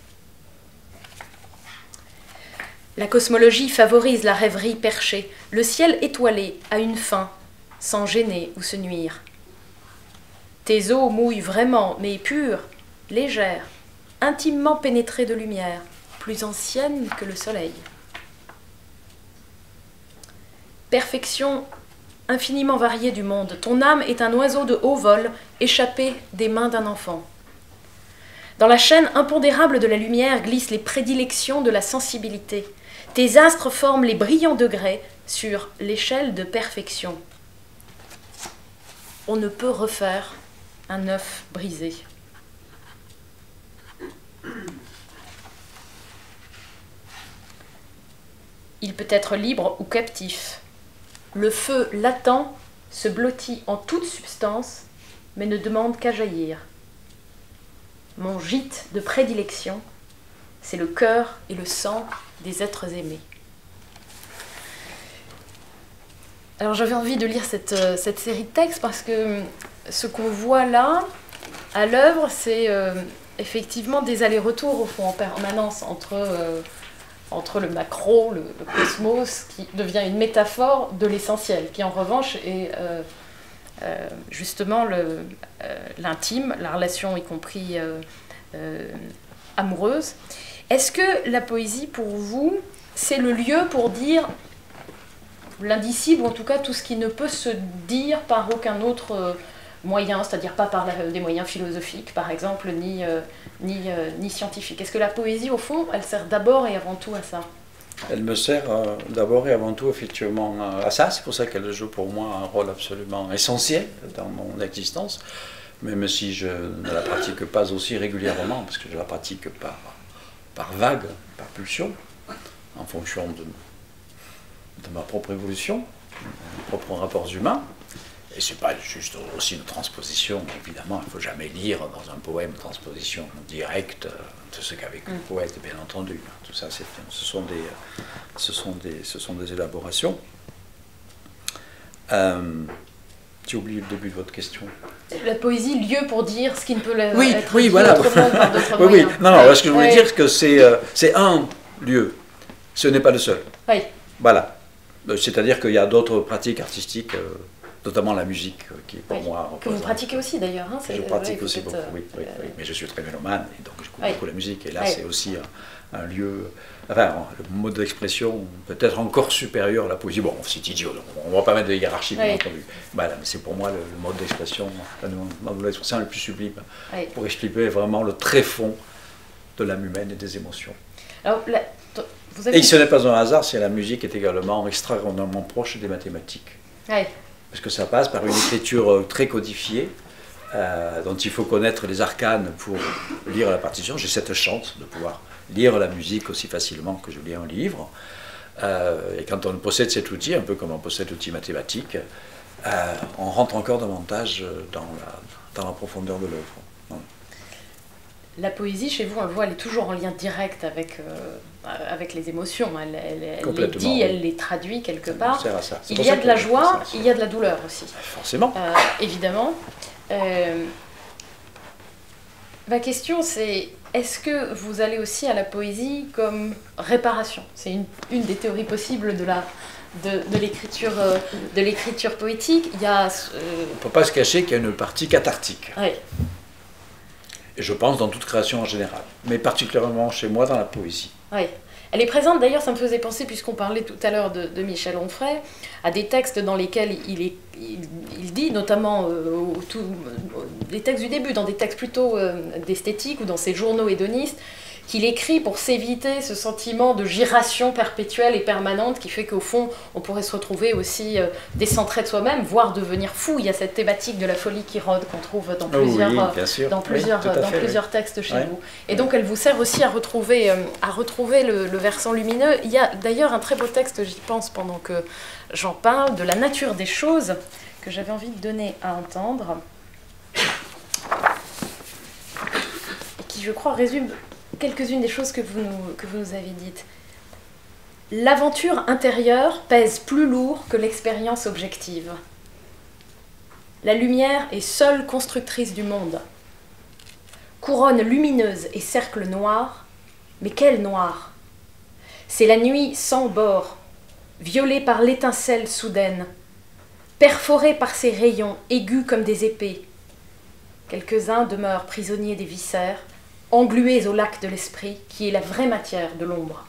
A: La cosmologie favorise la rêverie perchée. Le ciel étoilé a une fin, sans gêner ou se nuire. Tes eaux mouillent vraiment, mais pures, légères, intimement pénétrées de lumière, plus anciennes que le soleil. Perfection infiniment variée du monde, ton âme est un oiseau de haut vol, échappé des mains d'un enfant. Dans la chaîne impondérable de la lumière glissent les prédilections de la sensibilité. Tes astres forment les brillants degrés sur l'échelle de perfection. On ne peut refaire un œuf brisé. Il peut être libre ou captif. Le feu latent se blottit en toute substance, mais ne demande qu'à jaillir. Mon gîte de prédilection, c'est le cœur et le sang des êtres aimés. Alors j'avais envie de lire cette série de textes parce que ce qu'on voit là, à l'œuvre, c'est effectivement des allers-retours au fond en permanence entre le macro, le cosmos, qui devient une métaphore de l'essentiel, qui en revanche est justement l'intime, la relation y compris amoureuse. Est-ce que la poésie, pour vous, c'est le lieu pour dire l'indicible, ou en tout cas tout ce qui ne peut se dire par aucun autre moyen, c'est-à-dire pas par des moyens philosophiques, par exemple, ni scientifiques? Est-ce que la poésie, au fond, elle sert d'abord et avant tout à ça?
B: Elle me sert d'abord et avant tout effectivement à ça. C'est pour ça qu'elle joue pour moi un rôle absolument essentiel dans mon existence, même si je ne la pratique pas aussi régulièrement, parce que je la pratique par vague, par pulsion, en fonction de ma propre évolution, de mes propres rapports humains. Et ce n'est pas juste aussi une transposition, évidemment, il ne faut jamais lire dans un poème une transposition directe de ce qu'a vécu le poète, bien entendu. Tout ça, ce sont des élaborations. J'ai oublié le début de votre question.
A: La poésie, lieu pour dire ce qui ne peut être
B: dit
A: voilà. Autrement par d'autres moyens.
B: Non, ce que je voulais dire, c'est que c'est un lieu, ce n'est pas le seul.
A: Oui.
B: Voilà. C'est-à-dire qu'il y a d'autres pratiques artistiques, notamment la musique, qui pour moi...
A: Que vous pratiquez aussi d'ailleurs. Hein,
B: je pratique aussi beaucoup, oui. Mais je suis très mélomane, et donc j'écoute beaucoup la musique. Et là, c'est aussi un lieu... Enfin, le mode d'expression peut-être encore supérieur à la poésie. Bon, c'est idiot, donc on ne va pas mettre de hiérarchie, bien entendu. Voilà, mais c'est pour moi le mode d'expression, le plus sublime, pour expliquer vraiment le tréfonds de l'âme humaine et des émotions.
A: Alors,
B: et ce n'est pas un hasard si la musique est également extraordinairement proche des mathématiques. Parce que ça passe par une écriture très codifiée, dont il faut connaître les arcanes pour lire la partition. J'ai cette chance de pouvoir lire la musique aussi facilement que je lis un livre. Et quand on possède cet outil, un peu comme on possède l'outil mathématique, on rentre encore davantage dans la profondeur de l'œuvre.
A: La poésie, chez vous, on le voit, elle est toujours en lien direct avec les émotions. Elle les dit, elle les traduit quelque part. Il y a de la joie, il y a de la douleur aussi.
B: Forcément.
A: Évidemment. Ma question, c'est, est-ce que vous allez aussi à la poésie comme réparation? C'est une des théories possibles de l'écriture poétique. Il y a,
B: on ne peut pas se cacher qu'il y a une partie cathartique.
A: Oui.
B: Et je pense dans toute création en général, mais particulièrement chez moi dans la poésie.
A: Oui. Elle est présente, d'ailleurs, ça me faisait penser, puisqu'on parlait tout à l'heure de Michel Onfray, à des textes dans lesquels il dit, notamment des textes du début, dans des textes plutôt d'esthétique ou dans ses journaux hédonistes, qu'il écrit pour s'éviter ce sentiment de giration perpétuelle et permanente qui fait qu'au fond, on pourrait se retrouver aussi décentré de soi-même, voire devenir fou. Il y a cette thématique de la folie qui rôde qu'on trouve dans plusieurs textes chez vous. Et donc, elle vous sert aussi à retrouver le versant lumineux. Il y a d'ailleurs un très beau texte, j'y pense pendant que j'en parle, de la nature des choses, que j'avais envie de donner à entendre, et qui, je crois, résume quelques-unes des choses que vous nous avez dites. L'aventure intérieure pèse plus lourd que l'expérience objective. La lumière est seule constructrice du monde. Couronne lumineuse et cercle noir, mais quel noir! C'est la nuit sans bord, violée par l'étincelle soudaine, perforée par ses rayons aigus comme des épées. Quelques-uns demeurent prisonniers des viscères, englués au lac de l'esprit, qui est la vraie matière de l'ombre.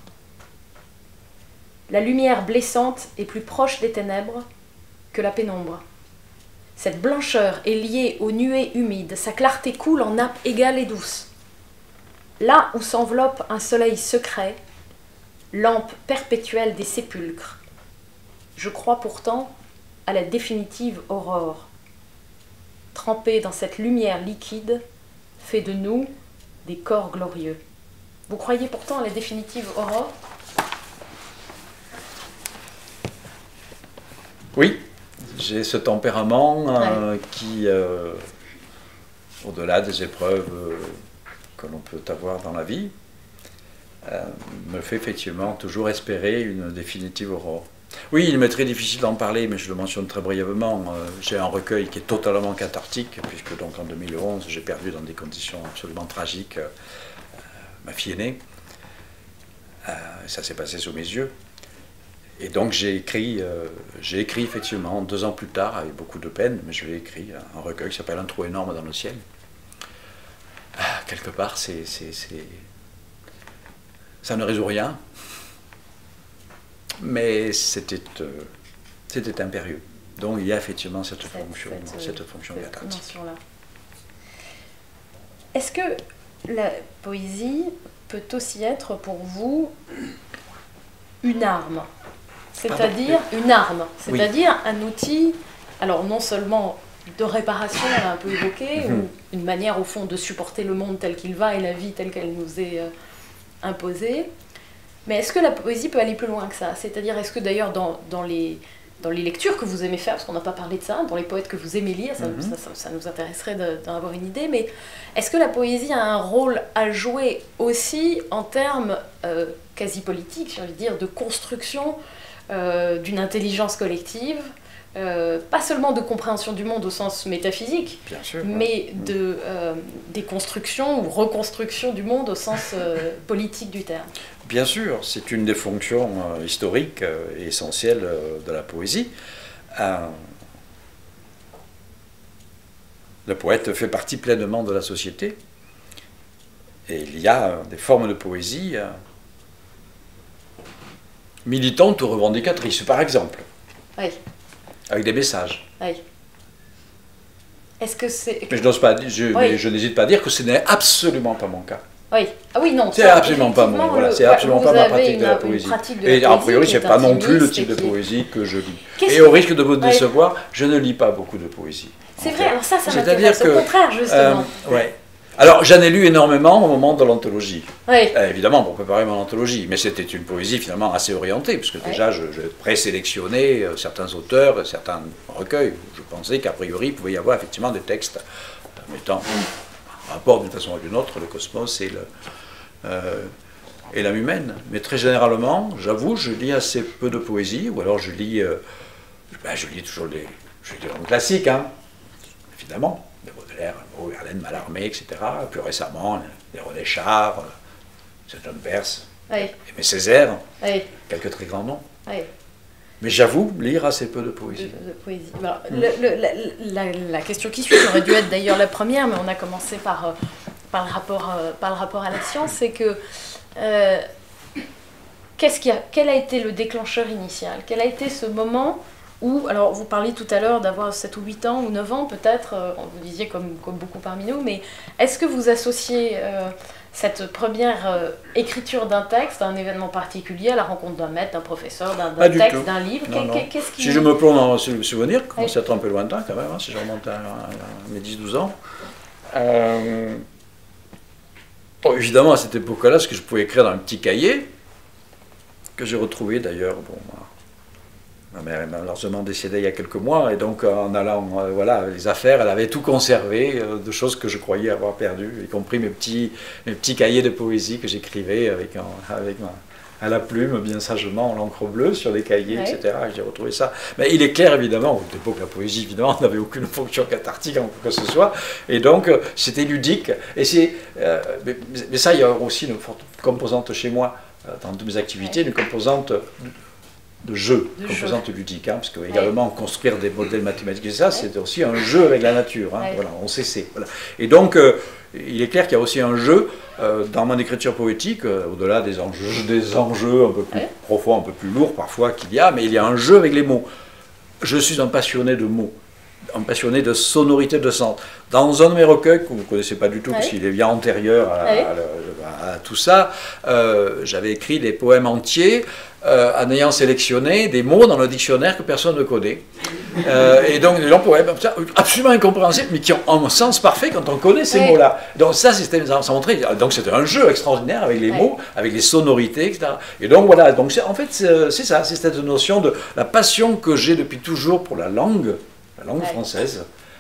A: La lumière blessante est plus proche des ténèbres que la pénombre. Cette blancheur est liée aux nuées humides, sa clarté coule en nappe égale et douce. Là où s'enveloppe un soleil secret, lampe perpétuelle des sépulcres, je crois pourtant à la définitive aurore. Trempée dans cette lumière liquide, fait de nous des corps glorieux. Vous croyez pourtant à la définitive aurore?
B: Oui, j'ai ce tempérament qui, au-delà des épreuves que l'on peut avoir dans la vie, me fait effectivement toujours espérer une définitive aurore. Oui, il m'est très difficile d'en parler, mais je le mentionne très brièvement. J'ai un recueil qui est totalement cathartique, puisque donc en 2011, j'ai perdu dans des conditions absolument tragiques ma fille aînée. Ça s'est passé sous mes yeux. Et donc j'ai écrit effectivement 2 ans plus tard, avec beaucoup de peine, mais je l'ai écrit, un recueil qui s'appelle Un trou énorme dans le ciel. Quelque part, ça ne résout rien. Mais c'était impérieux. Donc il y a effectivement cette fonction cathartique.
A: Est-ce que la poésie peut aussi être pour vous une arme? C'est-à-dire une arme, c'est-à-dire un outil, alors non seulement de réparation, on l'a un peu évoqué, ou une manière au fond de supporter le monde tel qu'il va et la vie telle qu'elle nous est imposée. Mais est-ce que la poésie peut aller plus loin que ça? C'est-à-dire, est-ce que d'ailleurs dans les lectures que vous aimez faire, parce qu'on n'a pas parlé de ça, dans les poètes que vous aimez lire, ça nous intéresserait d'en avoir une idée, mais est-ce que la poésie a un rôle à jouer aussi en termes quasi politiques, j'ai envie de dire, de construction d'une intelligence collective, pas seulement de compréhension du monde au sens métaphysique,
B: bien sûr,
A: mais de déconstruction ou reconstruction du monde au sens politique du terme?
B: Bien sûr, c'est une des fonctions historiques et essentielles de la poésie. Le poète fait partie pleinement de la société, et il y a des formes de poésie militantes ou revendicatrices, par exemple,
A: oui,
B: avec des messages.
A: Oui. Est-ce que c'est...
B: Mais je n'hésite pas à dire que ce n'est absolument pas mon cas.
A: Oui. Ah oui, non.
B: C'est absolument pas mon, voilà, c'est absolument pas ma pratique de la poésie. Et a priori, c'est pas non plus le type de poésie que je lis. Et au risque de vous décevoir, je ne lis pas beaucoup de poésie.
A: C'est vrai, alors ça m'intéresse. Au contraire, justement.
B: Ouais. Alors, j'en ai lu énormément au moment de l'anthologie.
A: Oui.
B: Évidemment, pour préparer mon anthologie. Mais c'était une poésie finalement assez orientée, puisque déjà, je présélectionnais certains auteurs, certains recueils. Je pensais qu'a priori, il pouvait y avoir effectivement des textes mettant en rapport d'une façon ou d'une autre le cosmos et l'âme humaine. Mais très généralement, j'avoue, je lis assez peu de poésie, ou alors je lis toujours des grands classiques, hein, évidemment. De Baudelaire, Verlaine, Mallarmé, etc. Plus récemment, les René Char, Saint-John Perse, Aimé Césaire, quelques très grands noms. Oui. Mais j'avoue lire assez peu de poésie.
A: Alors, la question qui suit aurait dû être d'ailleurs la première, mais on a commencé par par le rapport à la science, c'est que quel a été le déclencheur initial? Quel a été ce moment où, alors vous parliez tout à l'heure d'avoir 7 ou 8 ans ou 9 ans peut-être, vous disiez comme beaucoup parmi nous, mais est-ce que vous associez cette première écriture d'un texte à un événement particulier, à la rencontre d'un maître, d'un professeur, d'un texte, d'un livre? Qu'est-ce qui...
B: Si je me plonge dans le souvenir, c'est un peu lointain quand même, hein, si je remonte à mes 10-12 ans. Bon, évidemment, à cette époque-là, ce que je pouvais écrire dans un petit cahier, que j'ai retrouvé d'ailleurs, bon, ma mère est malheureusement décédée il y a quelques mois, et donc en allant, voilà, les affaires, elle avait tout conservé, de choses que je croyais avoir perdues, y compris mes petits cahiers de poésie que j'écrivais à la plume, bien sagement, en l'encre bleue, sur les cahiers, etc. J'ai retrouvé ça. Mais il est clair, évidemment, à l'époque, la poésie, évidemment, n'avait aucune fonction cathartique en quoi que ce soit, et donc c'était ludique. Et mais ça, il y a aussi une forte composante chez moi, dans toutes mes activités, une composante de jeu, composante ludique, hein, parce que également construire des modèles mathématiques, ça, c'est aussi un jeu avec la nature, hein, voilà, on sait. Voilà. Et donc, il est clair qu'il y a aussi un jeu dans mon écriture poétique, au-delà des enjeux un peu plus profonds, un peu plus lourds parfois qu'il y a, mais il y a un jeu avec les mots. Je suis un passionné de mots, un passionné de sonorité, de sens. Dans un de mes recueils, que vous ne connaissez pas du tout, parce qu'il est bien antérieur à tout ça, j'avais écrit des poèmes entiers, en ayant sélectionné des mots dans le dictionnaire que personne ne connaît. Et donc des poèmes absolument incompréhensibles, mais qui ont un sens parfait quand on connaît ces mots-là. Donc ça montré. Donc c'était un jeu extraordinaire avec les mots, avec les sonorités, etc. Et donc voilà, donc en fait c'est ça, c'est cette notion de la passion que j'ai depuis toujours pour la langue française,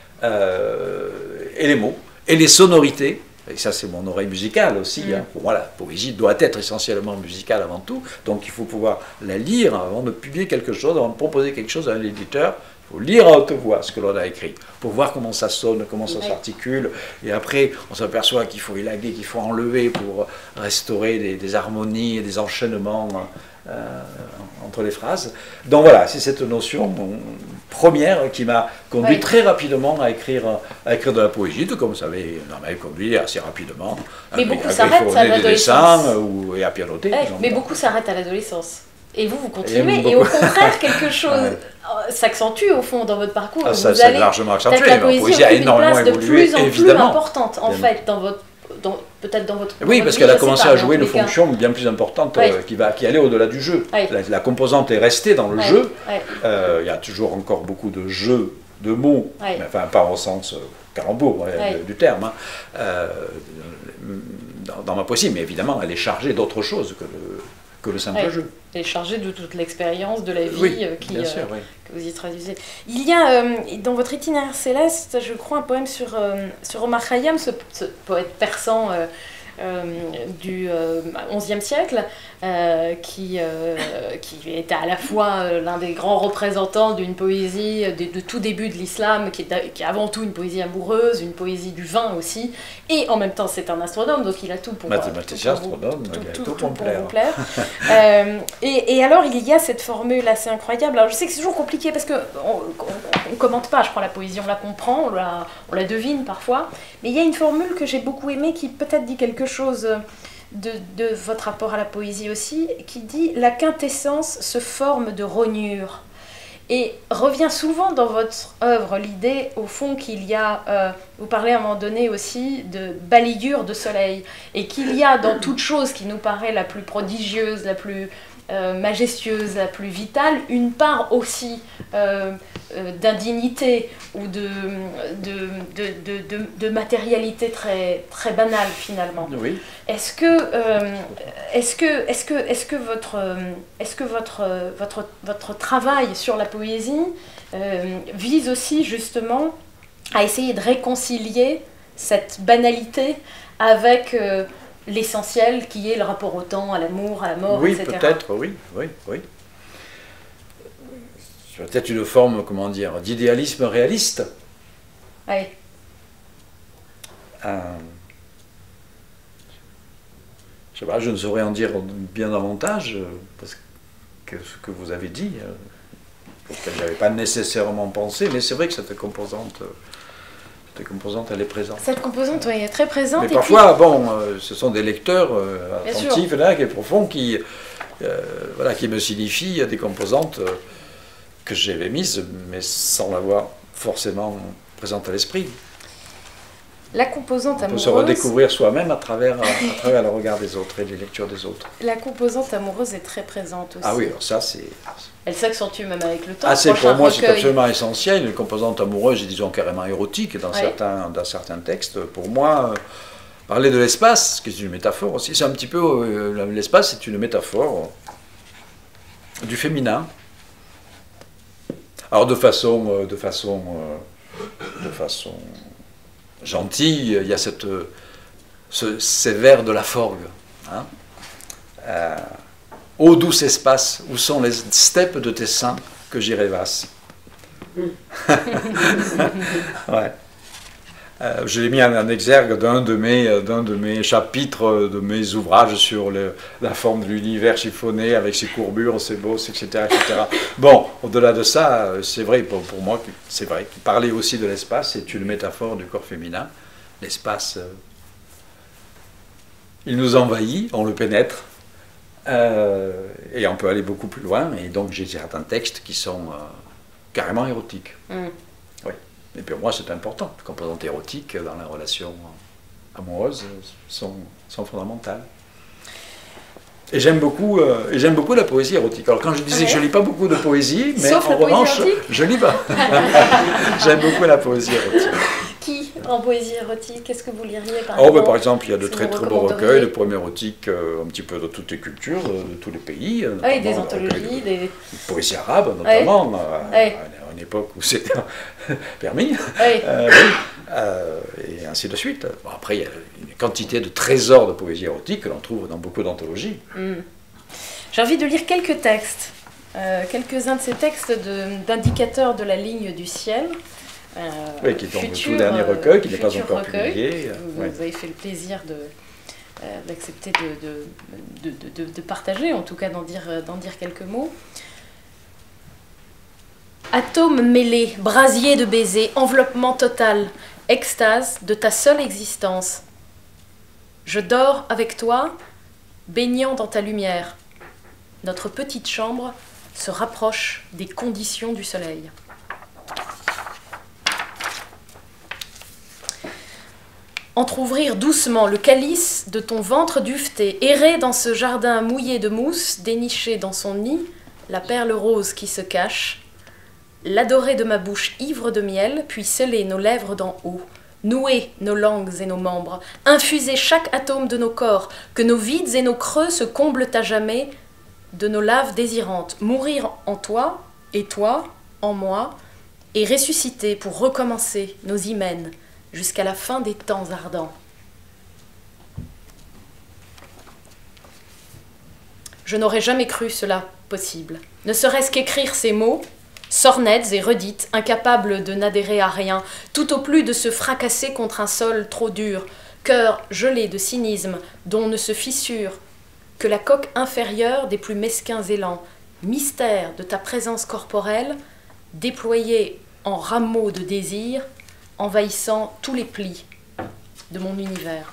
B: et les mots, et les sonorités. Et ça, c'est mon oreille musicale aussi. Hein. Pour moi, la poésie doit être essentiellement musicale avant tout. Donc, il faut pouvoir la lire avant de publier quelque chose, avant de proposer quelque chose à un éditeur. Il faut lire à haute voix ce que l'on a écrit, pour voir comment ça sonne, comment ça s'articule. Et après, on s'aperçoit qu'il faut élaguer, qu'il faut enlever pour restaurer des harmonies et des enchaînements entre les phrases. Donc voilà, c'est cette notion première qui m'a conduit très rapidement à écrire de la poésie, tout comme ça m'avait conduit assez rapidement
A: mais beaucoup s'arrêtent à l'adolescence
B: et à pianoter.
A: Mais beaucoup s'arrêtent à l'adolescence. Et vous continuez, et au contraire, quelque chose s'accentue au fond dans votre parcours.
B: Ça s'est largement accentué,
A: la poésie a énormément évolué, de plus en plus importante, en fait, peut-être dans votre...
B: Oui, parce qu'elle a commencé à jouer une fonction bien plus importante qui allait au-delà du jeu. La composante est restée dans le jeu. Il y a toujours encore beaucoup de jeux de mots, mais enfin pas au sens calembour du terme, hein, dans ma poésie, mais évidemment elle est chargée d'autre chose que le simple jeu.
A: Elle est chargée de toute l'expérience de la vie que vous y traduisez. Il y a dans votre itinéraire céleste, je crois, un poème sur Omar Khayyam, ce poète persan du XIe siècle, qui était à la fois l'un des grands représentants d'une poésie de tout début de l'islam, qui est avant tout une poésie amoureuse, une poésie du vin aussi, et en même temps c'est un astronome, donc il a tout pour vous plaire. Et alors il y a cette formule assez incroyable. Alors je sais que c'est toujours compliqué parce qu'on ne commente pas, je crois, la poésie, on la comprend, on la devine parfois, mais il y a une formule que j'ai beaucoup aimée qui peut-être dit quelque chose de votre rapport à la poésie aussi, qui dit « La quintessence se forme de rognures ». Et revient souvent dans votre œuvre l'idée, au fond, qu'il y a, vous parlez à un moment donné aussi de balayure de soleil, et qu'il y a dans toute chose qui nous paraît la plus prodigieuse, la plus majestueuse, la plus vitale, une part aussi d'indignité ou de matérialité très, très banale finalement.
B: Oui.
A: Est-ce que votre travail sur la poésie vise aussi justement à essayer de réconcilier cette banalité avec l'essentiel qui est le rapport au temps, à l'amour, à la mort,
B: oui,
A: etc.
B: Peut-être, oui. C'est peut-être une forme, comment dire, d'idéalisme réaliste.
A: Oui.
B: Je sais pas, je ne saurais en dire bien davantage, parce que ce que vous avez dit, auquel je n'avais pas nécessairement pensé, mais c'est vrai que cette composante composante, elle est présente.
A: Cette composante, oui, est très présente.
B: Mais parfois, bon, ce sont des lecteurs attentifs, là, qui profonds, qui me signifient des composantes que j'avais mises, mais sans l'avoir forcément présente à l'esprit.
A: La composante amoureuse...
B: On peut se redécouvrir soi-même à travers le regard des autres et les lectures des autres.
A: La composante amoureuse est très présente aussi.
B: Ah oui, alors ça c'est...
A: Elle s'accentue même avec le temps.
B: Pour moi c'est absolument essentiel. Une composante amoureuse, et disons carrément érotique dans certains textes. Pour moi, parler de l'espace, qui est une métaphore aussi, c'est un petit peu... l'espace c'est une métaphore du féminin. Alors de façon gentille, il y a ces vers de la Forgue. Hein. Ô doux espace, où sont les steppes de tes seins que j'y rêvasse. Ouais. Je l'ai mis en exergue d'un de mes chapitres, de mes ouvrages sur la forme de l'univers chiffonné avec ses courbures, ses bosses, etc., etc. Bon, au-delà de ça, c'est vrai pour moi, c'est vrai que parler aussi de l'espace, c'est une métaphore du corps féminin. L'espace, il nous envahit, on le pénètre, et on peut aller beaucoup plus loin, et donc j'ai certains textes qui sont carrément érotiques. Oui. Et puis pour moi, c'est important. Les composantes érotiques dans la relation amoureuse sont fondamentales. Et j'aime beaucoup la poésie érotique. Alors quand je disais que je ne lis pas beaucoup de poésie, mais en revanche, je lis pas. J'aime beaucoup la poésie érotique.
A: Qui, en poésie érotique, qu'est-ce que vous liriez par exemple?
B: Par exemple, il y a de très très beaux recueils de poèmes érotiques, un petit peu de toutes les cultures, de tous les pays.
A: Oui, des anthologies, des
B: poésie arabe notamment, à une époque où c'était permis, et ainsi de suite. Bon, après, il y a une quantité de trésors de poésie érotique que l'on trouve dans beaucoup d'anthologies.
A: J'ai envie de lire quelques textes, quelques-uns de ces textes d'indicateurs de la ligne du ciel.
B: Oui, qui est donc le tout dernier recueil, qui n'est pas encore publié.
A: Vous avez fait le plaisir d'accepter de partager, en tout cas d'en dire quelques mots. Atomes mêlés, brasier de baisers, enveloppement total, extase de ta seule existence. Je dors avec toi, baignant dans ta lumière. Notre petite chambre se rapproche des conditions du soleil. Entrouvrir doucement le calice de ton ventre duveté, errer dans ce jardin mouillé de mousse, dénicher dans son nid la perle rose qui se cache, l'adorer de ma bouche ivre de miel, puis sceller nos lèvres d'en haut, nouer nos langues et nos membres, infuser chaque atome de nos corps, que nos vides et nos creux se comblent à jamais de nos laves désirantes, mourir en toi, et toi, en moi, et ressusciter pour recommencer nos hymens, jusqu'à la fin des temps ardents. Je n'aurais jamais cru cela possible, ne serait-ce qu'écrire ces mots, sornettes et redites, incapables de n'adhérer à rien, tout au plus de se fracasser contre un sol trop dur, cœur gelé de cynisme dont ne se fissure que la coque inférieure des plus mesquins élans, mystère de ta présence corporelle, déployée en rameaux de désir, envahissant tous les plis de mon univers.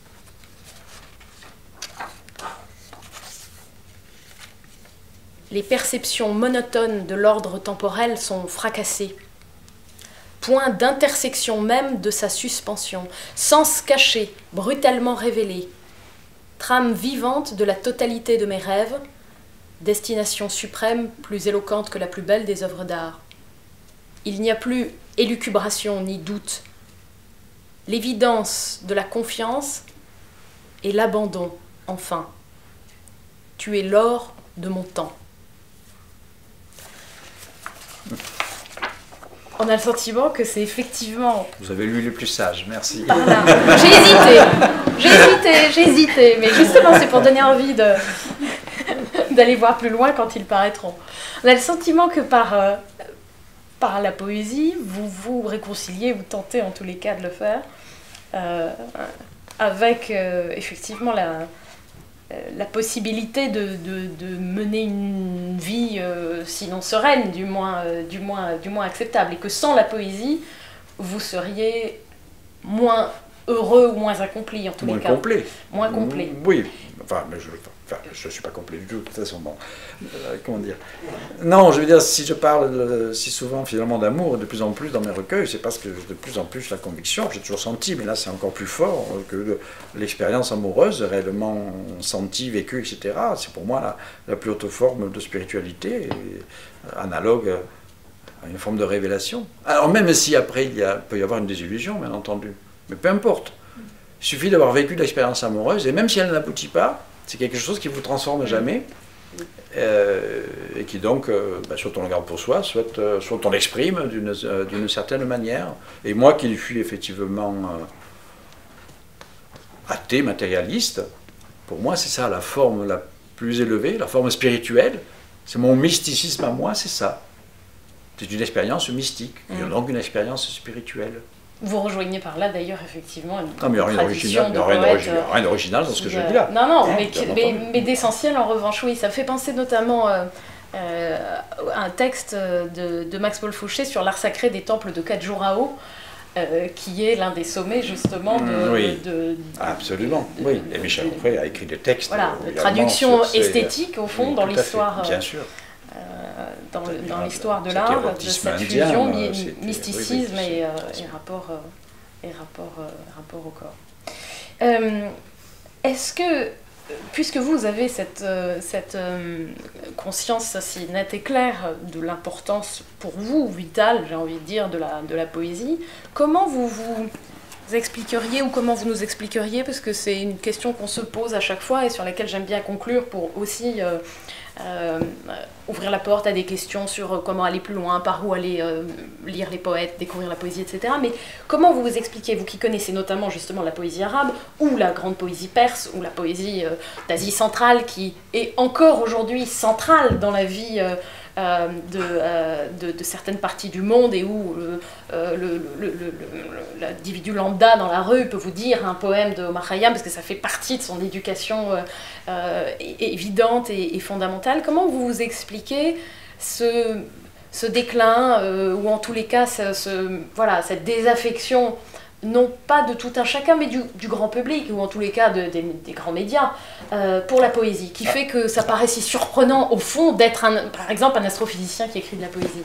A: Les perceptions monotones de l'ordre temporel sont fracassées. Point d'intersection même de sa suspension, sens caché, brutalement révélé, trame vivante de la totalité de mes rêves, destination suprême plus éloquente que la plus belle des œuvres d'art. Il n'y a plus élucubration ni doute. L'évidence de la confiance et l'abandon, enfin. Tu es l'or de mon temps. On a le sentiment que c'est effectivement...
B: Vous avez lu les plus sages, merci.
A: Voilà. J'ai hésité, mais justement c'est pour donner envie d'aller voir plus loin quand ils paraîtront. On a le sentiment que par la poésie, vous vous réconciliez, vous tentez en tous les cas de le faire, avec effectivement la possibilité de mener une vie, sinon sereine, du moins acceptable, et que sans la poésie, vous seriez moins heureux ou moins accompli en tous les cas.
B: Moins complet.
A: Moins complet.
B: Oui, enfin, je ne suis pas complet du tout, de toute façon. Bon. Comment dire? Non, je veux dire, si je parle si souvent finalement d'amour, de plus en plus dans mes recueils, c'est parce que de plus en plus la conviction, j'ai toujours senti, mais là c'est encore plus fort, que l'expérience amoureuse, réellement sentie, vécue, etc., c'est pour moi la plus haute forme de spiritualité, analogue à une forme de révélation. Alors même si après peut y avoir une désillusion, bien entendu, mais peu importe. Il suffit d'avoir vécu l'expérience amoureuse, et même si elle n'aboutit pas, c'est quelque chose qui ne vous transforme jamais, et qui donc, soit on le garde pour soi, soit on l'exprime d'une certaine manière. Et moi qui suis effectivement athée, matérialiste, pour moi c'est ça la forme la plus élevée, la forme spirituelle, c'est mon mysticisme à moi, c'est ça. C'est une expérience mystique, et donc une expérience spirituelle.
A: Vous rejoignez par là d'ailleurs effectivement une
B: non, mais il n'y a rien d'original dans ce que je dis là.
A: Non, non, mais d'essentiel en revanche, oui. Ça me fait penser notamment à un texte de Max Paul Fauché sur l'art sacré des temples de Khajuraho, qui est l'un des sommets justement
B: absolument, oui. Et Michel Onfray a écrit des textes.
A: Voilà, de traduction esthétique au fond, dans l'histoire.
B: Bien sûr.
A: Dans l'histoire de l'art, de cette fusion, mysticisme et rapport au corps. Est-ce que, puisque vous avez cette conscience si nette et claire de l'importance pour vous, vitale, j'ai envie de dire, de la poésie, comment vous expliqueriez ou comment vous nous expliqueriez, parce que c'est une question qu'on se pose à chaque fois et sur laquelle j'aime bien conclure pour aussi ouvrir la porte à des questions sur comment aller plus loin, par où aller lire les poètes, découvrir la poésie, etc. Mais comment vous vous expliquez, vous qui connaissez notamment justement la poésie arabe, ou la grande poésie perse, ou la poésie d'Asie centrale, qui est encore aujourd'hui centrale dans la vie de certaines parties du monde, et où l'individu lambda dans la rue peut vous dire un poème de Omar Khayyam, parce que ça fait partie de son éducation évidente et fondamentale. Comment vous vous expliquez ce déclin, ou en tous les cas cette désaffection, non pas de tout un chacun, mais du grand public, ou en tous les cas des grands médias, pour la poésie, qui fait que ça paraît si surprenant, au fond, d'être, par exemple, un astrophysicien qui écrit de la poésie?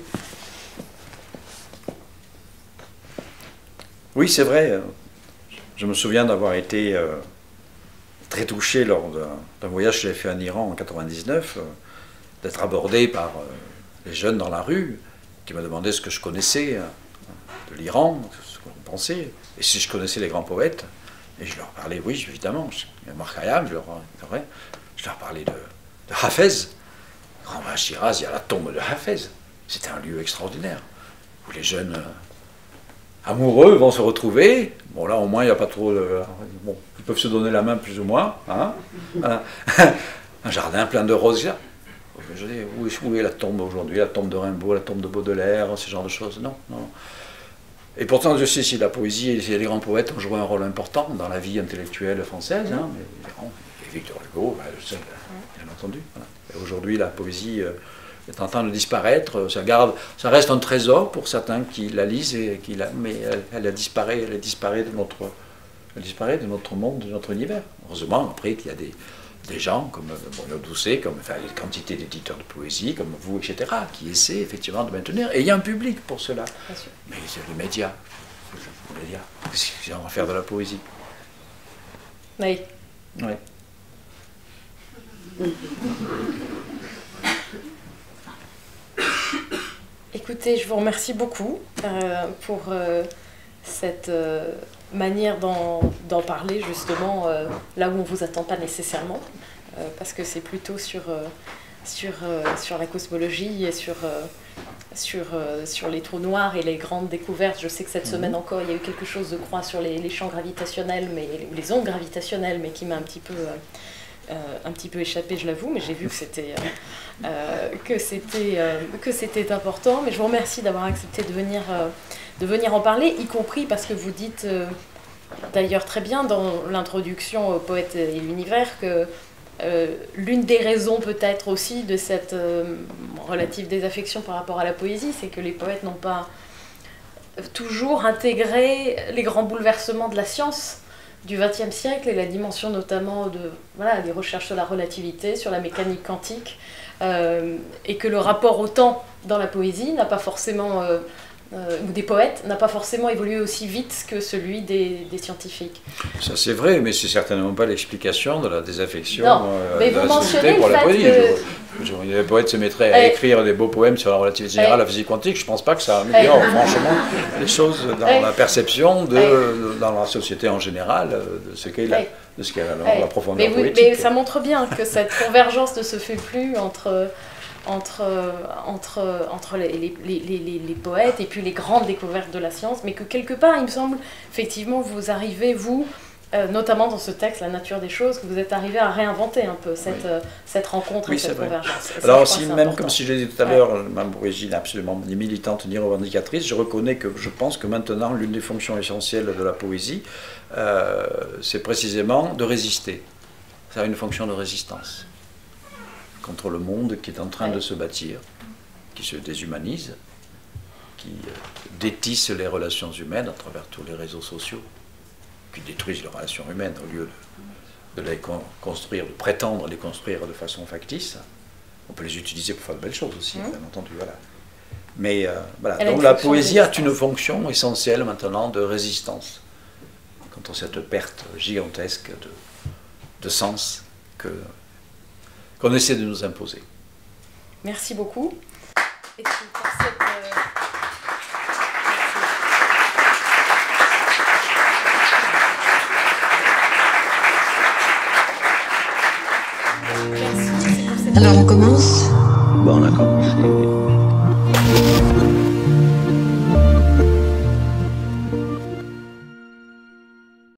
B: Oui, c'est vrai. Je me souviens d'avoir été très touché lors d'un voyage que j'avais fait en Iran en 99, d'être abordé par les jeunes dans la rue, qui me demandaient ce que je connaissais de l'Iran, ce qu'on pensait, et si je connaissais les grands poètes. Et je leur parlais, oui, évidemment, Omar Khayyam, je leur parlais de Hafez. Grand Shiraz, il y a la tombe de Hafez. C'était un lieu extraordinaire, où les jeunes amoureux vont se retrouver. Bon, là, au moins, il n'y a pas trop de... Bon, ils peuvent se donner la main, plus ou moins. Hein, un jardin plein de roses. Je dis, où est la tombe aujourd'hui? La tombe de Rimbaud, la tombe de Baudelaire, ce genre de choses? Non, non. Et pourtant, je sais si la poésie et les grands poètes ont joué un rôle important dans la vie intellectuelle française, hein, et Victor Hugo, bien entendu. Voilà. Aujourd'hui, la poésie est en train de disparaître. Ça reste un trésor pour certains qui la lisent, mais elle disparaît de notre monde, de notre univers. Heureusement, après, qu'il y a des gens comme Bruno Doucet, comme une quantité d'éditeurs de poésie, comme vous, etc., qui essaient effectivement de maintenir. Et il y a un public pour cela. Mais c'est les médias. Qu'est-ce qu'ils vont faire de la poésie?
A: Oui.
B: Oui.
A: Écoutez, je vous remercie beaucoup pour cette manière d'en parler, justement, là où on ne vous attend pas nécessairement, parce que c'est plutôt sur la cosmologie et sur les trous noirs et les grandes découvertes. Je sais que cette semaine encore, il y a eu quelque chose, je crois, sur les champs gravitationnels, ou les ondes gravitationnelles, mais qui m'a un petit peu échappé, je l'avoue, mais j'ai vu que c'était important. Mais je vous remercie d'avoir accepté de venir en parler, y compris parce que vous dites d'ailleurs très bien dans l'introduction au Poète et l'univers que l'une des raisons peut-être aussi de cette relative désaffection par rapport à la poésie, c'est que les poètes n'ont pas toujours intégrer les grands bouleversements de la science du XXe siècle et la dimension notamment des recherches sur la relativité, sur la mécanique quantique, et que le rapport au temps dans la poésie n'a pas forcément, ou des poètes, n'a pas forcément évolué aussi vite que celui des scientifiques.
B: Ça c'est vrai, mais c'est certainement pas l'explication de la désaffection
A: mais
B: de
A: vous
B: la société pour la poésie. Les poètes se mettraient à écrire des beaux poèmes sur la relativité générale, la physique quantique, je pense pas que ça améliore franchement les choses dans la perception dans la société en général de ce qu'est la profondeur poétique.
A: Mais ça montre bien que cette convergence ne se fait plus entre les poètes et puis les grandes découvertes de la science, mais que quelque part, il me semble, effectivement, vous arrivez, vous, notamment dans ce texte, La nature des choses, que vous êtes arrivé à réinventer un peu cette rencontre et cette convergence. Et
B: alors aussi, même comme si je l'ai dit tout à l'heure, ma origine n'est absolument ni militante ni revendicatrice, je reconnais que je pense que maintenant, l'une des fonctions essentielles de la poésie, c'est précisément de résister. Ça a une fonction de résistance contre le monde qui est en train de se bâtir, qui se déshumanise, qui détisse les relations humaines à travers tous les réseaux sociaux, qui détruisent les relations humaines au lieu de les construire, de prétendre les construire de façon factice. On peut les utiliser pour faire de belles choses aussi, bien entendu. Voilà. Mais voilà. Donc la poésie a une fonction essentielle maintenant de résistance contre cette perte gigantesque de sens qu'on essaie de nous imposer.
A: Merci beaucoup. Et pour cette,
C: Alors on commence ?
D: Bon, on a commencé.